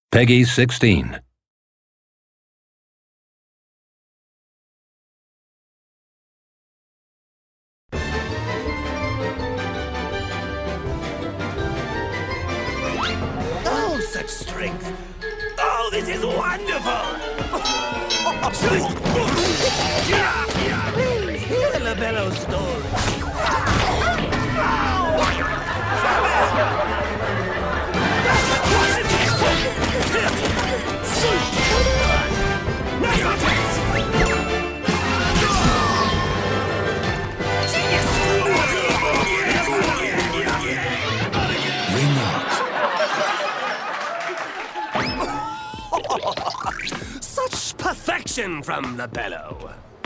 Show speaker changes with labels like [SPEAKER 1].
[SPEAKER 1] Peggy 16.
[SPEAKER 2] Oh, such strength! Oh, this is wonderful! Please hear LaBello's story.
[SPEAKER 1] Ring out.
[SPEAKER 2] Such perfection from LaBello.